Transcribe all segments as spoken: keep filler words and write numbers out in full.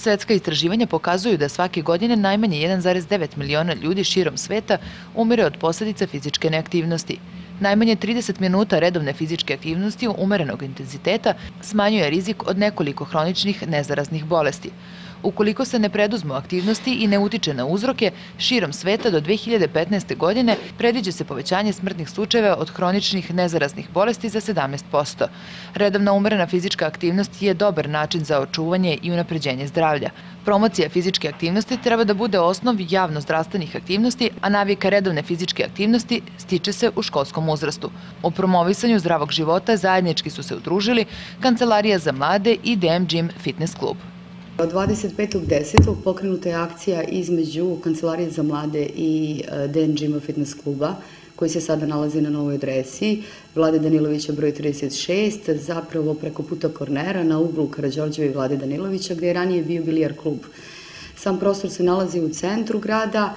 Svetska istraživanja pokazuju da svake godine najmanje jedan zarez devet miliona ljudi širom sveta umire od posljedica fizičke neaktivnosti. Najmanje trideset minuta redovne fizičke aktivnosti umerenog intenziteta smanjuje rizik od nekoliko hroničnih nezaraznih bolesti. Ukoliko se ne preduzmu aktivnosti i ne utiče na uzroke, širom sveta do dve hiljade petnaeste. godine predviđa se povećanje smrtnih slučajeva od hroničnih nezaraznih bolesti za sedamnaest posto. Redovna umerena fizička aktivnost je dobar način za očuvanje i unapređenje zdravlja. Promocija fizičke aktivnosti treba da bude osnov javno-zdravstvenih aktivnosti, a navika redovne fizičke aktivnosti stiče se u školskom uzrastu. U promovisanju zdravog života zajednički su se udružili Kancelarija za mlade i D M Gym Fitness klub. dvadeset petog desetog pokrenuta je akcija između Kancelarije za mlade i D M Gym Fitness kluba, koji se sada nalazi na novoj adresi Vlade Danilovića broj trideset šest, zapravo preko puta Kornera na uglu Karađorđeva i Vlade Danilovića, gde je ranije bio bilijar klub. Sam prostor se nalazi u centru grada,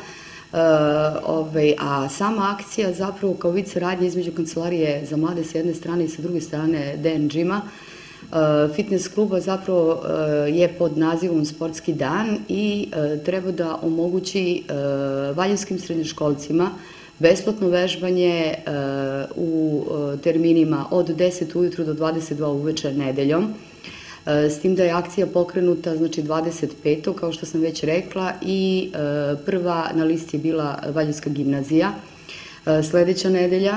a sama akcija zapravo kao vid saradnje između Kancelarije za mlade sa jedne strane i sa druge strane D M Gyma Fitness kluba zapravo je pod nazivom Sportski dan i treba da omogući valjevskim srednjoškolcima besplatno vežbanje u terminima od deset ujutru do dvadeset dva uveče nedeljom. S tim da je akcija pokrenuta, znači dvadeset petog kao što sam već rekla, i prva na listi je bila Valjevska gimnazija. Sledeća nedelja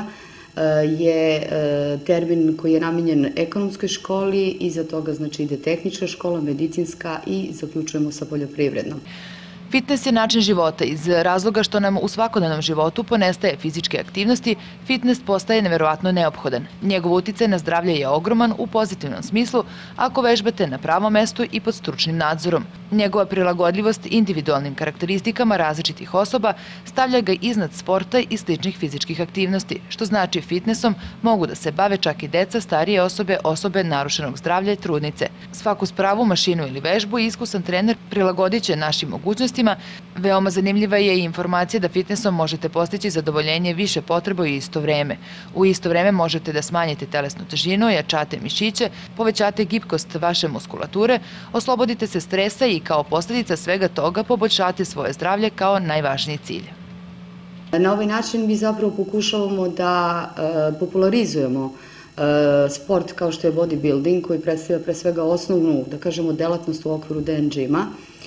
je termin koji je namenjen ekonomskoj školi, iza toga znači ide tehnička škola, medicinska i zaključujemo sa poljoprivrednom. Fitness je način života. Iz razloga što nam u svakodnevnom životu ponestaje fizičke aktivnosti, fitness postaje neverovatno neophodan. Njegov uticaj na zdravlje je ogroman u pozitivnom smislu ako vežbate na pravom mestu i pod stručnim nadzorom. Njegova prilagodljivost individualnim karakteristikama različitih osoba stavlja ga iznad sporta i sličnih fizičkih aktivnosti, što znači fitnessom mogu da se bave čak i deca, starije osobe, osobe narušenog zdravlja i trudnice. Svaku spravu, mašinu ili vežbu iskusan trener prilagodit će našim mogućnostima. Veoma zanimljiva je i informacija da fitnessom možete postići zadovoljenje više potreba u isto vreme. U isto vreme možete da smanjite telesnu težinu, jačate mišiće, povećate gibkost vaše muskulature, oslobodite se stresa i kao posljedica svega toga poboljšate svoje zdravlje kao najvažniji cilj. Na ovaj način mi zapravo pokušavamo da popularizujemo sport kao što je bodybuilding, koji predstavlja pre svega osnovnu, da kažemo, delatnost u okviru D M Gyma,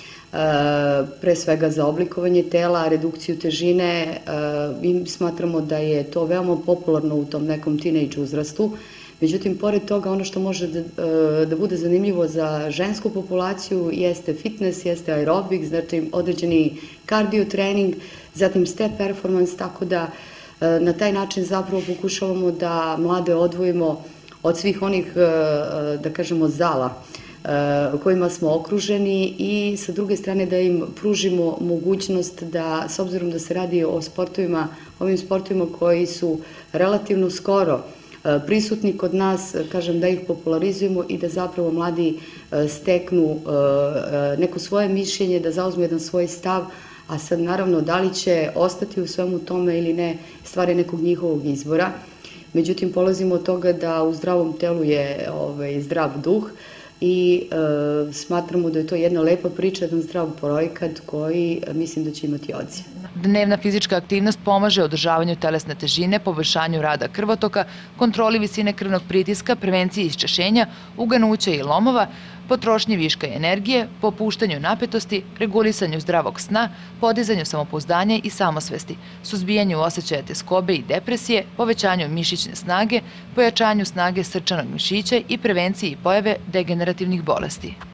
pre svega za oblikovanje tela, redukciju težine. Mi smatramo da je to veoma popularno u tom nekom teenage uzrastu. Međutim, pored toga, ono što može da bude zanimljivo za žensku populaciju jeste fitness, jeste aerobik, znači određeni kardio trening, zatim step performance, tako da na taj način zapravo pokušavamo da mlade odvojimo od svih onih, da kažemo, zala kojima smo okruženi i sa druge strane da im pružimo mogućnost da, s obzirom da se radi o sportovima, ovim sportovima koji su relativno skoro prisutni kod nas, kažem, da ih popularizujemo i da zapravo mladi steknu neko svoje mišljenje, da zauzmu jedan svoj stav, a sad naravno da li će ostati u svemu tome ili ne, stvar je nekog njihovog izbora. Međutim, polazimo od toga da u zdravom telu je zdrav duh i smatramo da je to jedna lepa priča, jedan zdrav projekat koji mislim da će imati odziv. Dnevna fizička aktivnost pomaže održavanju telesne težine, poboljšanju rada krvotoka, kontroli visine krvnog pritiska, prevenciji isčešenja, uganuća i lomova, potrošnji viška energije, popuštanju napetosti, regulisanju zdravog sna, podizanju samopouzdanja i samosvesti, suzbijanju osjećaja teskobe i depresije, povećanju mišićne snage, pojačanju snage srčanog mišića i prevenciji pojave degenerativnih bolesti.